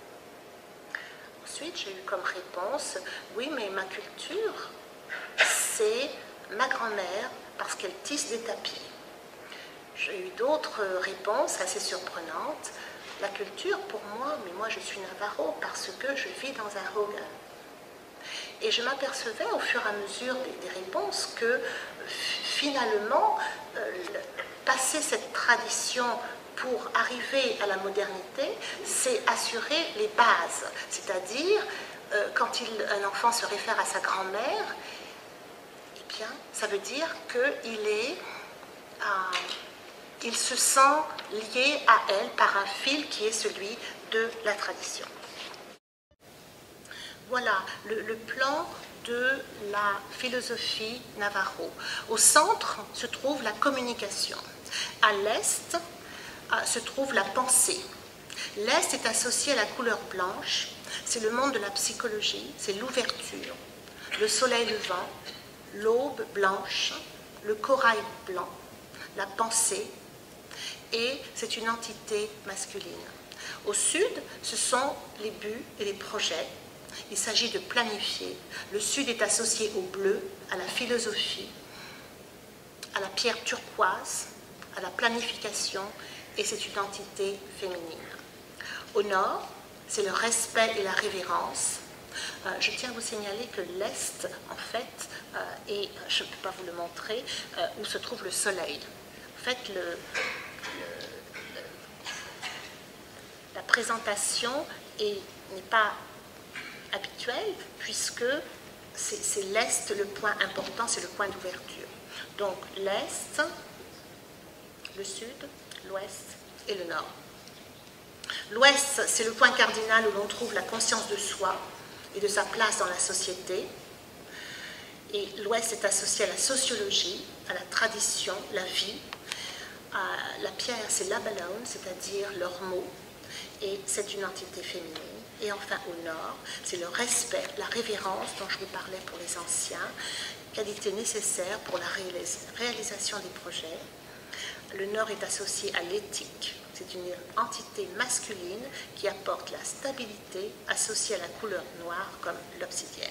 Ensuite, j'ai eu comme réponse, oui, mais ma culture, c'est ma grand-mère parce qu'elle tisse des tapis. J'ai eu d'autres réponses assez surprenantes. La culture, pour moi, mais moi je suis Navajo parce que je vis dans un hogan. Et je m'apercevais au fur et à mesure des, des réponses que finalement, euh, passer cette tradition pour arriver à la modernité, c'est assurer les bases. C'est-à-dire, euh, quand il, un enfant se réfère à sa grand-mère, eh bien, ça veut dire qu'il est, euh, il se sent lié à elle par un fil qui est celui de la tradition. Voilà le, le plan de la philosophie Navajo. Au centre se trouve la communication. À l'est se trouve la pensée. L'est est associé à la couleur blanche. C'est le monde de la psychologie, c'est l'ouverture, le soleil levant, l'aube blanche, le corail blanc, la pensée, et c'est une entité masculine. Au sud, ce sont les buts et les projets. Il s'agit de planifier. Le sud est associé au bleu, à la philosophie, à la pierre turquoise, à la planification, et c'est une entité féminine. Au nord, c'est le respect et la révérence. Euh, je tiens à vous signaler que l'Est, en fait, euh, et je ne peux pas vous le montrer, euh, où se trouve le soleil. En fait, le, le, le, la présentation n'est pas habituelle, puisque c'est l'Est le point important, c'est le point d'ouverture. Donc l'Est, le Sud, l'Ouest et le Nord. L'Ouest, c'est le point cardinal où l'on trouve la conscience de soi et de sa place dans la société. Et l'Ouest est associé à la sociologie, à la tradition, la vie. À la pierre, c'est l'abalone, c'est-à-dire leur mot, et c'est une entité féminine. Et enfin, au Nord, c'est le respect, la révérence dont je vous parlais pour les anciens, qualité nécessaire pour la réalisation des projets. Le Nord est associé à l'éthique. C'est une entité masculine qui apporte la stabilité associée à la couleur noire comme l'obsidienne.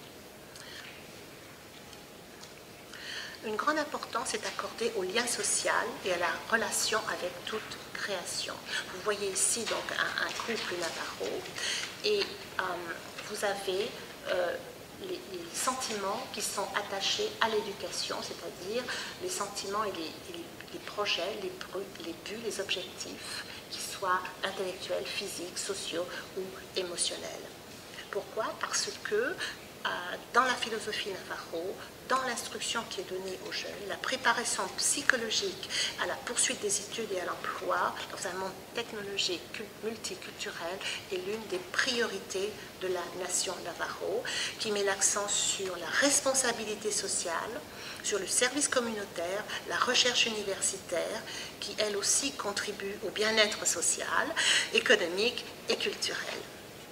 Une grande importance est accordée au lien social et à la relation avec toute création. Vous voyez ici donc un, un couple Navajo et euh, vous avez euh, les, les sentiments qui sont attachés à l'éducation, c'est-à-dire les sentiments et les, et les, les projets, les, les buts, les objectifs, qui soient intellectuels, physiques, sociaux ou émotionnels. Pourquoi? Parce que euh, dans la philosophie Navajo, dans l'instruction qui est donnée aux jeunes, la préparation psychologique à la poursuite des études et à l'emploi dans un monde technologique multiculturel est l'une des priorités de la nation Navajo, qui met l'accent sur la responsabilité sociale, sur le service communautaire, la recherche universitaire, qui elle aussi contribue au bien-être social, économique et culturel.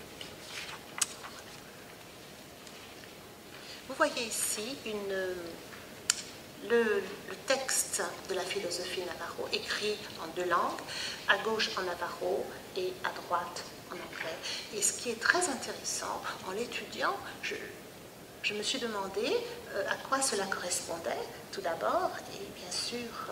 Vous voyez ici une, le, le texte de la philosophie Navajo, écrit en deux langues, à gauche en Navajo et à droite en anglais. Et ce qui est très intéressant, en l'étudiant, je, je me suis demandé euh, à quoi cela correspondait, tout d'abord, et bien sûr, euh,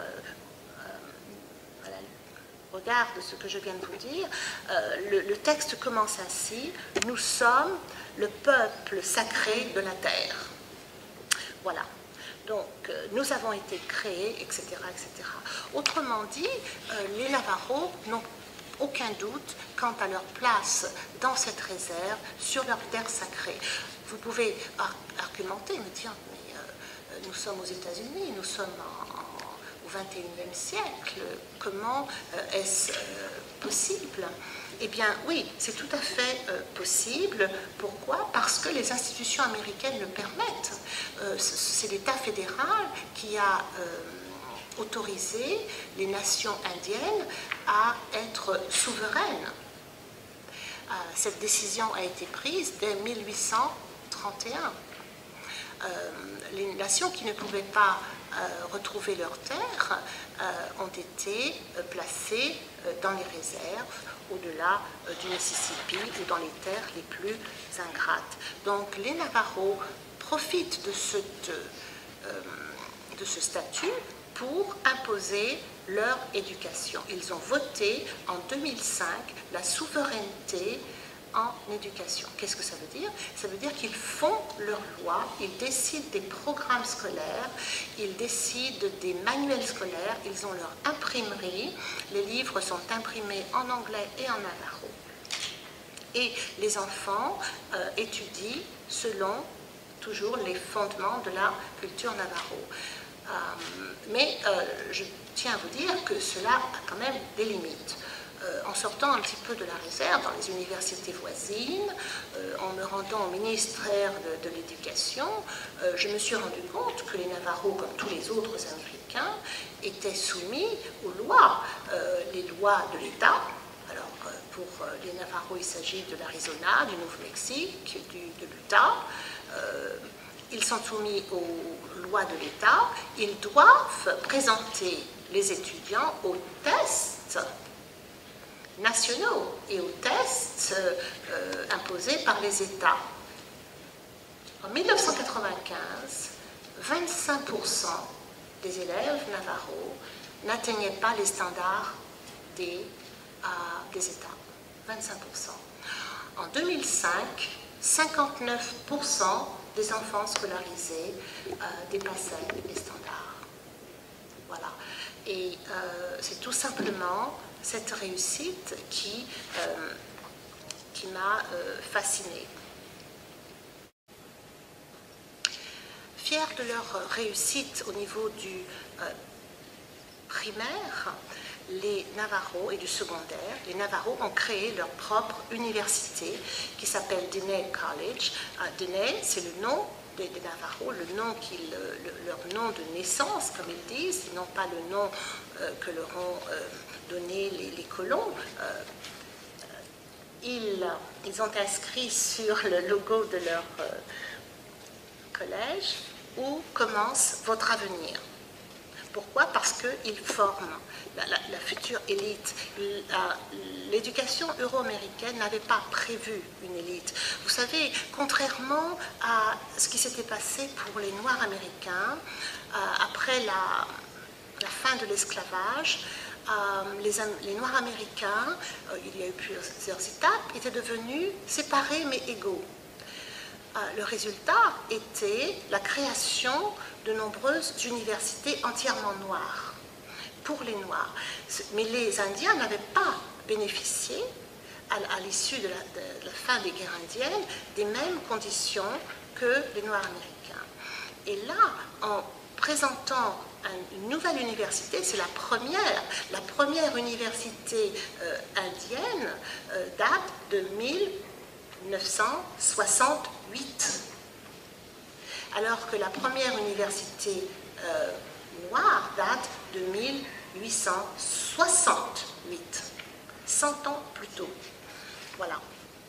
euh, à la regard de ce que je viens de vous dire, euh, le, le texte commence ainsi: « Nous sommes le peuple sacré de la terre. » Voilà. Donc, euh, nous avons été créés, et cetera, et cetera. Autrement dit, euh, les Navajos n'ont aucun doute quant à leur place dans cette réserve, sur leur terre sacrée. Vous pouvez ar argumenter, me dire, mais euh, nous sommes aux États-Unis, nous sommes en, en, au vingt et unième siècle, comment euh, est-ce euh, possible ? Eh bien, oui, c'est tout à fait euh, possible. Pourquoi? Parce que les institutions américaines le permettent. Euh, c'est l'État fédéral qui a euh, autorisé les nations indiennes à être souveraines. Euh, cette décision a été prise dès mille huit cent trente et un. Euh, les nations qui ne pouvaient pas euh, retrouver leur terre euh, ont été euh, placées euh, dans les réserves au-delà euh, du Mississippi ou dans les terres les plus ingrates. Donc les Navajos profitent de, cette, euh, de ce statut pour imposer leur éducation. Ils ont voté en deux mille cinq la souveraineté en éducation. Qu'est-ce que ça veut dire? Ça veut dire qu'ils font leurs lois, ils décident des programmes scolaires, ils décident des manuels scolaires, ils ont leur imprimerie, les livres sont imprimés en anglais et en navajo. Et les enfants euh, étudient selon toujours les fondements de la culture navajo. Euh, mais euh, je tiens à vous dire que cela a quand même des limites. Euh, en sortant un petit peu de la réserve dans les universités voisines, euh, en me rendant au ministère de, de l'Éducation, euh, je me suis rendu compte que les Navajos, comme tous les autres Américains, étaient soumis aux lois, euh, les lois de l'État. Alors, euh, pour les Navajos, il s'agit de l'Arizona, du Nouveau-Mexique, de l'Utah. Euh, ils sont soumis aux lois de l'État. Ils doivent présenter les étudiants aux tests nationaux et aux tests euh, imposés par les États. En mille neuf cent quatre-vingt-quinze, vingt-cinq pour cent des élèves Navajo n'atteignaient pas les standards des, euh, des États. vingt-cinq pour cent. En deux mille cinq, cinquante-neuf pour cent des enfants scolarisés euh, dépassaient les standards. Voilà. Et euh, c'est tout simplement cette réussite qui, euh, qui m'a euh, fascinée. Fiers de leur réussite au niveau du euh, primaire, les Navarros et du secondaire, les Navarros ont créé leur propre université qui s'appelle Diné College. Euh, Diné, c'est le nom des, des Navarros, le nom qu'ils, le, leur nom de naissance, comme ils disent, et non pas le nom euh, que leur ont euh, donné les, les colons. Euh, ils, ils ont inscrit sur le logo de leur euh, collège « Où commence votre avenir ?» Pourquoi? Parce qu'ils forment la, la, la future élite. L'éducation euro-américaine n'avait pas prévu une élite. Vous savez, contrairement à ce qui s'était passé pour les Noirs américains, euh, après la, la fin de l'esclavage, euh, les, les Noirs américains, euh, il y a eu plusieurs étapes, étaient devenus séparés mais égaux. Le résultat était la création de nombreuses universités entièrement noires, pour les Noirs. Mais les Indiens n'avaient pas bénéficié, à, à l'issue de, de, de la fin des guerres indiennes, des mêmes conditions que les Noirs américains. Et là, en présentant un, une nouvelle université, c'est la première, la première université euh, indienne euh, date de mille neuf cent soixante-huit, alors que la première université euh, noire date de mille huit cent soixante-huit, cent ans plus tôt. Voilà.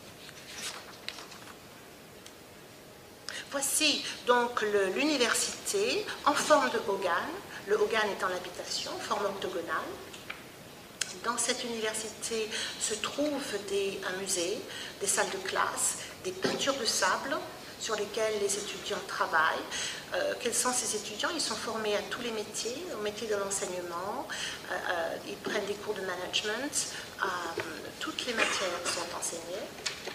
Voici donc l'université en forme de hogan, le hogan étant l'habitation, forme octogonale. Dans cette université se trouvent des, un musée, des salles de classe, des peintures de sable sur lesquelles les étudiants travaillent. Euh, quels sont ces étudiants? Ils sont formés à tous les métiers, au métier de l'enseignement, euh, euh, ils prennent des cours de management, euh, toutes les matières sont enseignées.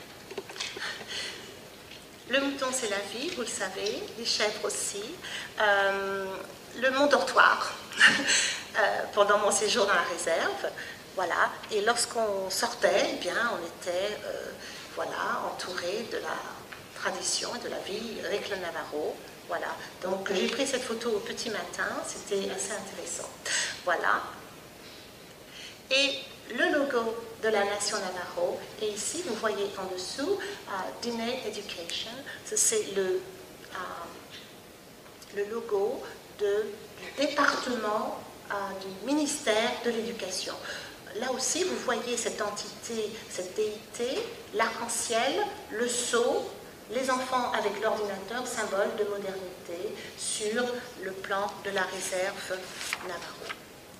Le mouton, c'est la vie, vous le savez, les chèvres aussi. Euh, le mon dortoir, euh, pendant mon séjour dans la réserve. Voilà. Et lorsqu'on sortait, eh bien, on était euh, voilà, entouré de la tradition et de la vie avec le Navarro. Voilà. Donc, j'ai pris cette photo au petit matin, c'était assez intéressant. Voilà. Et le logo de la nation Navarro, et ici, vous voyez en dessous, uh, Diné Education, c'est le, uh, le logo de, du département uh, du ministère de l'Éducation. Là aussi, vous voyez cette entité, cette déité, l'arc-en-ciel, le sceau, les enfants avec l'ordinateur, symbole de modernité sur le plan de la réserve Navarro.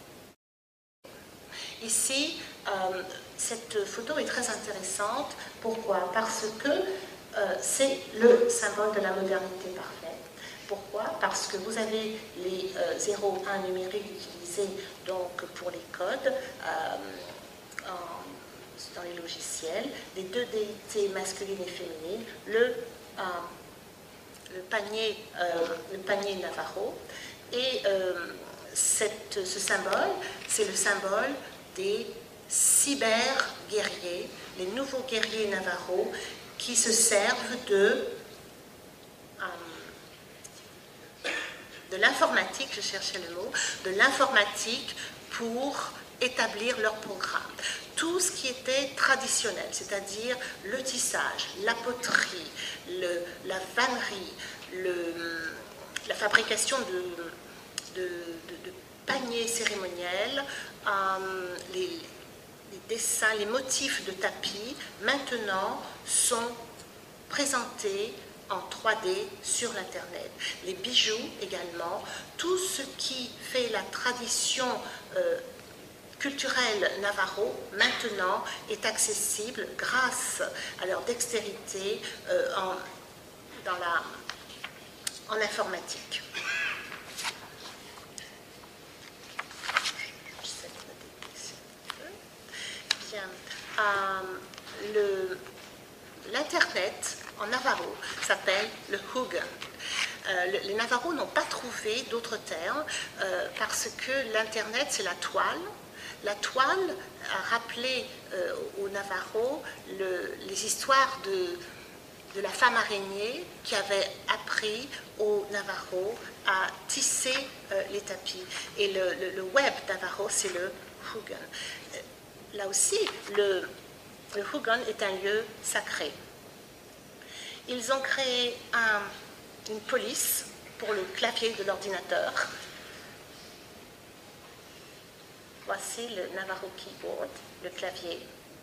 Ici, euh, cette photo est très intéressante. Pourquoi? Parce que euh, c'est le symbole de la modernité parfaite. Pourquoi? Parce que vous avez les euh, zéro un numériques utilisés donc, pour les codes euh, en, dans les logiciels, les deux déités masculines et féminines, le, euh, le, panier, euh, le panier Navarro. Et euh, cette, ce symbole, c'est le symbole des cyber-guerriers, les nouveaux guerriers Navarro qui se servent de, euh, de l'informatique, je cherchais le mot, de l'informatique pour établir leur programme. Tout ce qui était traditionnel, c'est-à-dire le tissage, la poterie, le, la vannerie, le, la fabrication de, de, de, de paniers cérémoniels, euh, les, les dessins, les motifs de tapis, maintenant sont présentés en trois D sur l'Internet. Les bijoux également, tout ce qui fait la tradition euh, culturelle Navarro, maintenant, est accessible grâce à leur dextérité euh, en, dans la, en informatique. Euh, L'Internet en Navarro s'appelle le Hugen. Euh, le, les Navarros n'ont pas trouvé d'autres termes euh, parce que l'Internet, c'est la toile. La toile a rappelé euh, aux Navarros le, les histoires de, de la femme araignée qui avait appris aux Navarros à tisser euh, les tapis. Et le, le, le web Navarro, c'est le Hugon. Là aussi, le, le Hugon est un lieu sacré. Ils ont créé un, une police pour le clavier de l'ordinateur. Voici le Navajo Keyboard, le clavier.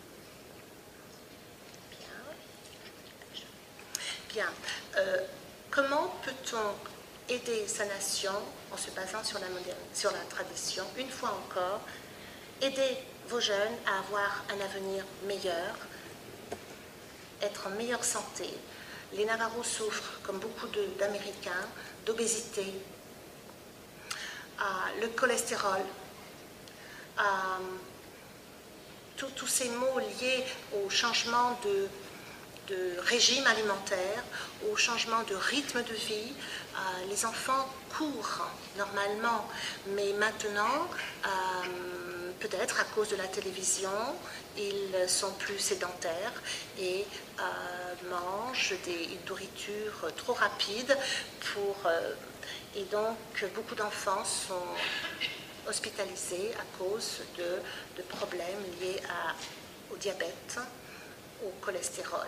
Bien. Bien. Euh, comment peut-on aider sa nation en se basant sur la, sur la tradition? Une fois encore, aider vos jeunes à avoir un avenir meilleur, être en meilleure santé. Les Navajos souffrent, comme beaucoup d'Américains, d'obésité, euh, le cholestérol, euh, tous ces maux liés au changement de, de régime alimentaire, au changement de rythme de vie. Euh, les enfants courent normalement, mais maintenant, euh, peut-être à cause de la télévision, ils sont plus sédentaires et euh, mangent des, une nourriture trop rapide pour, euh, et donc beaucoup d'enfants sont hospitalisés à cause de, de problèmes liés à, au diabète, au cholestérol.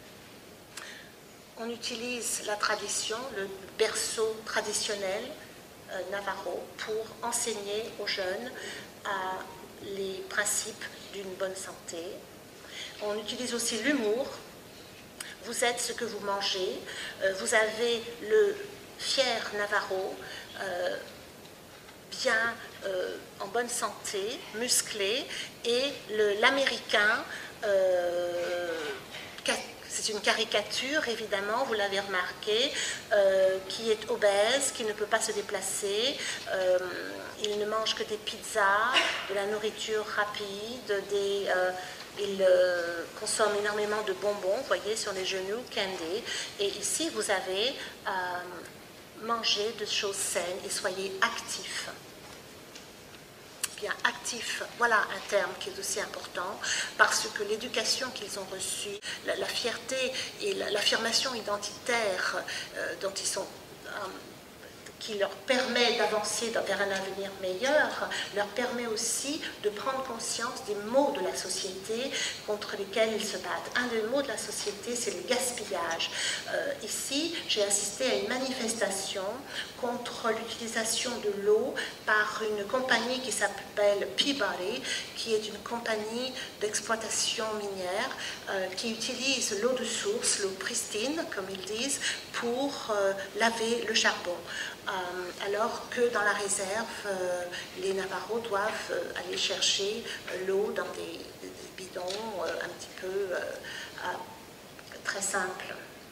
On utilise la tradition, le berceau traditionnel euh, Navajo pour enseigner aux jeunes euh, les principes d'une bonne santé. On utilise aussi l'humour. Vous êtes ce que vous mangez. Euh, vous avez le fier Navajo, euh, bien euh, en bonne santé, musclé, et l'américain, euh, c'est une caricature évidemment, vous l'avez remarqué, euh, qui est obèse, qui ne peut pas se déplacer, euh, il ne mange que des pizzas, de la nourriture rapide, des, euh, il euh, consomme énormément de bonbons, vous voyez sur les genoux, candy, et ici vous avez euh, mangé de choses saines et soyez actifs. Bien, actif, voilà un terme qui est aussi important, parce que l'éducation qu'ils ont reçue, la, la fierté et l'affirmation identitaire euh, dont ils sont, euh, qui leur permet d'avancer vers un avenir meilleur, leur permet aussi de prendre conscience des maux de la société contre lesquels ils se battent. Un des maux de la société, c'est le gaspillage. Euh, ici, j'ai assisté à une manifestation contre l'utilisation de l'eau par une compagnie qui s'appelle Peabody, qui est une compagnie d'exploitation minière euh, qui utilise l'eau de source, l'eau pristine, comme ils disent, pour euh, laver le charbon. Euh, alors que dans la réserve, euh, les Navajos doivent euh, aller chercher euh, l'eau dans des, des, des bidons euh, un petit peu euh, euh, très simples.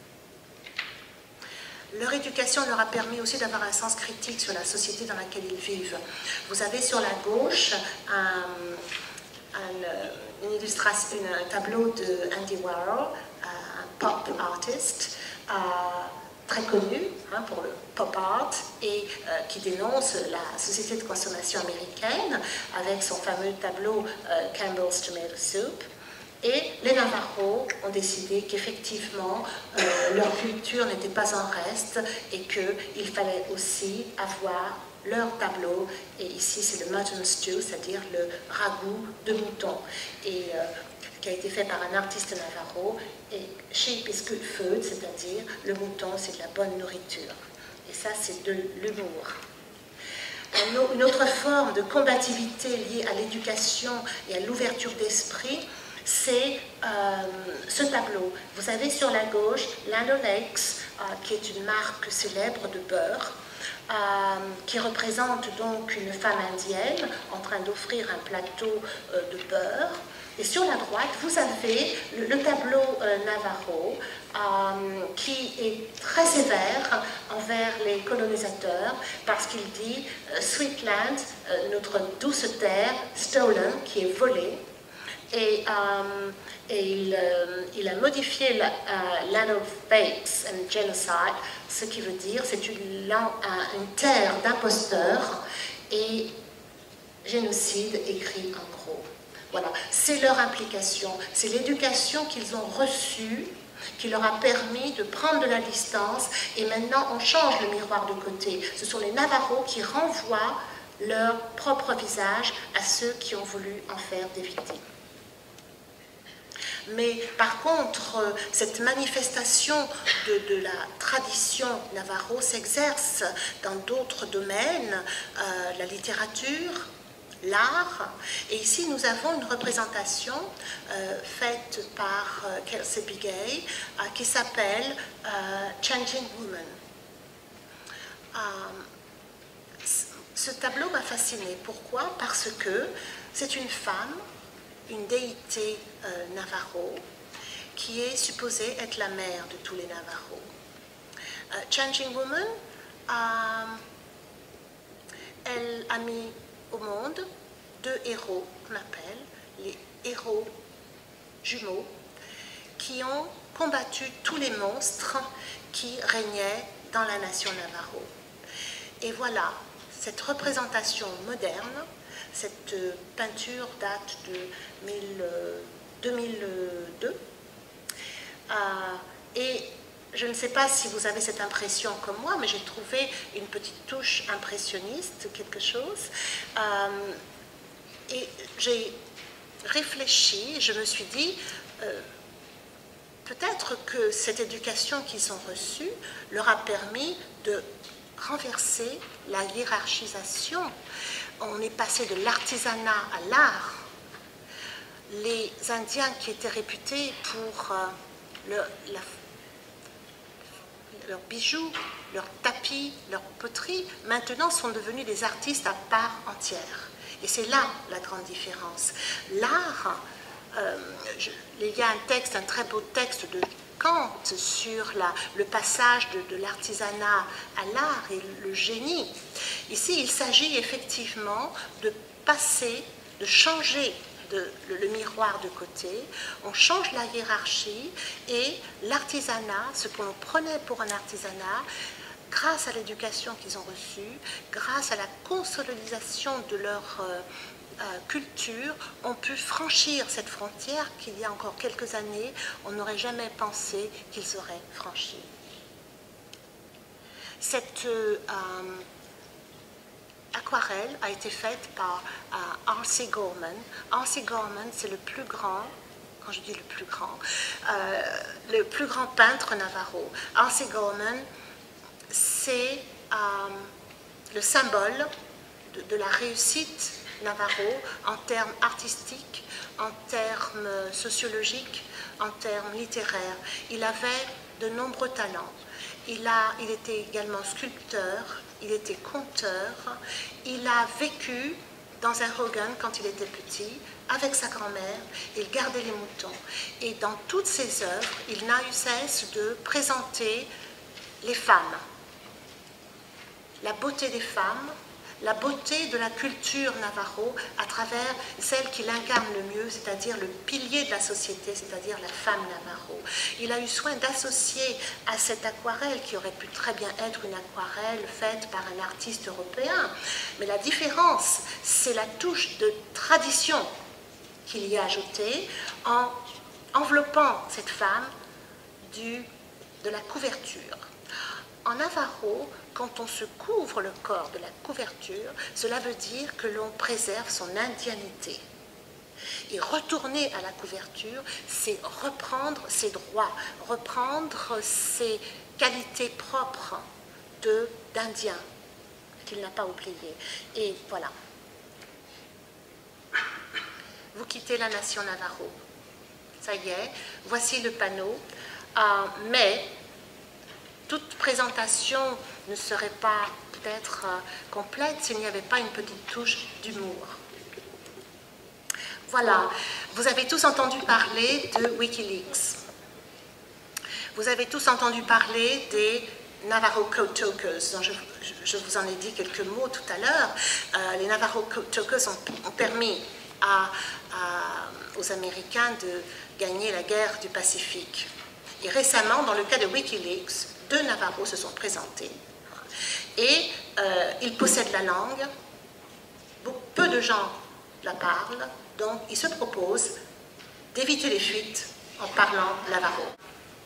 Leur éducation leur a permis aussi d'avoir un sens critique sur la société dans laquelle ils vivent. Vous avez sur la gauche un, un, une illustration, un tableau de Andy Warhol, un pop artist, euh, très connu hein, pour le pop art et euh, qui dénonce la société de consommation américaine avec son fameux tableau euh, Campbell's Tomato Soup. Et les Navajos ont décidé qu'effectivement euh, leur culture n'était pas en reste et qu'il fallait aussi avoir leur tableau. Et ici c'est le mutton stew, c'est-à-dire le ragoût de mouton. Et euh, qui a été fait par un artiste Navajo, et sheep is good food, c'est-à-dire le mouton, c'est de la bonne nourriture. Et ça, c'est de l'humour. Une autre forme de combativité liée à l'éducation et à l'ouverture d'esprit, c'est euh, ce tableau. Vous avez sur la gauche Land O'Lakes, euh, qui est une marque célèbre de beurre, euh, qui représente donc une femme indienne en train d'offrir un plateau euh, de beurre. Et sur la droite, vous avez le, le tableau euh, Navajo euh, qui est très sévère envers les colonisateurs parce qu'il dit euh, Sweet Land, euh, notre douce terre, stolen, qui est volée. Et, euh, et il, euh, il a modifié la, uh, Land of Fakes and Genocide, ce qui veut dire c'est une, une terre d'imposteurs et génocide écrit en gros. Voilà, c'est leur implication, c'est l'éducation qu'ils ont reçue qui leur a permis de prendre de la distance et maintenant on change le miroir de côté. Ce sont les Navajos qui renvoient leur propre visage à ceux qui ont voulu en faire des victimes. Mais par contre, cette manifestation de, de la tradition navarro s'exerce dans d'autres domaines, euh, la littérature, l'art. Et ici, nous avons une représentation euh, faite par euh, Kelsey Begay euh, qui s'appelle euh, Changing Woman. Euh, ce tableau m'a fascinée. Pourquoi? Parce que c'est une femme, une déité euh, navarro, qui est supposée être la mère de tous les Navarros. Euh, Changing Woman, euh, elle a mis au monde deux héros qu'on appelle les héros jumeaux, qui ont combattu tous les monstres qui régnaient dans la nation Navarro. Et voilà, cette représentation moderne, cette peinture date de deux mille deux. Euh, et je ne sais pas si vous avez cette impression comme moi, mais j'ai trouvé une petite touche impressionniste, quelque chose. Euh, et j'ai réfléchi, je me suis dit, euh, peut-être que cette éducation qu'ils ont reçue leur a permis de renverser la hiérarchisation. On est passé de l'artisanat à l'art. Les Indiens qui étaient réputés pour euh, le, la, leurs bijoux, leurs tapis, leurs poteries, maintenant sont devenus des artistes à part entière. Et c'est là la grande différence. L'art, euh, je, il y a un texte, un très beau texte de Kant sur la, le passage de, de l'artisanat à l'art et le génie. Ici, il s'agit effectivement de passer, de changer de, le, le miroir de côté, on change la hiérarchie et l'artisanat, ce qu'on prenait pour un artisanat, grâce à l'éducation qu'ils ont reçue, grâce à la consolidation de leur euh, euh, culture, ont pu franchir cette frontière qu'il y a encore quelques années, on n'aurait jamais pensé qu'ils auraient franchie. Cette euh, aquarelle a été faite par euh, R C Gorman. R C Gorman, c'est le plus grand, quand je dis le plus grand, euh, le plus grand peintre navarro. R C Gorman, c'est euh, le symbole de, de la réussite navarro en termes artistiques, en termes sociologiques, en termes littéraires. Il avait de nombreux talents. Il, a, il était également sculpteur, il était conteur, il a vécu dans un hogan quand il était petit, avec sa grand-mère, il gardait les moutons. Et dans toutes ses œuvres, il n'a eu cesse de présenter les femmes, la beauté des femmes, la beauté de la culture navarro à travers celle qu'il incarne le mieux, c'est-à-dire le pilier de la société, c'est-à-dire la femme navarro. Il a eu soin d'associer à cette aquarelle, qui aurait pu très bien être une aquarelle faite par un artiste européen, mais la différence, c'est la touche de tradition qu'il y a ajoutée en enveloppant cette femme du, de la couverture. En navarro, quand on se couvre le corps de la couverture, cela veut dire que l'on préserve son indianité. Et retourner à la couverture, c'est reprendre ses droits, reprendre ses qualités propres d'Indien, qu'il n'a pas oubliées. Et voilà. Vous quittez la nation navarro. Ça y est, voici le panneau. Euh, mais toute présentation ne serait pas peut-être euh, complète s'il n'y avait pas une petite touche d'humour. Voilà, vous avez tous entendu parler de Wikileaks. Vous avez tous entendu parler des Navajo Code Talkers, dont je, je vous en ai dit quelques mots tout à l'heure. Euh, les Navajo Code Talkers ont, ont permis à, à, aux Américains de gagner la guerre du Pacifique. Et récemment, dans le cas de Wikileaks, deux Navarros se sont présentés et euh, ils possèdent la langue, peu de gens la parlent, donc ils se proposent d'éviter les fuites en parlant navarro.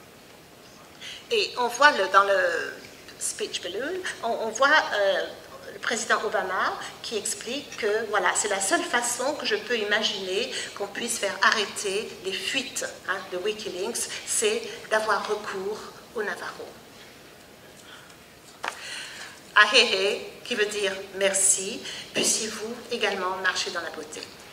Et on voit le, dans le speech balloon, on, on voit euh, le président Obama qui explique que voilà, c'est la seule façon que je peux imaginer qu'on puisse faire arrêter les fuites hein, de Wikileaks, c'est d'avoir recours aux Navajo. Ahehe, qui veut dire merci, puissiez-vous également marcher dans la beauté.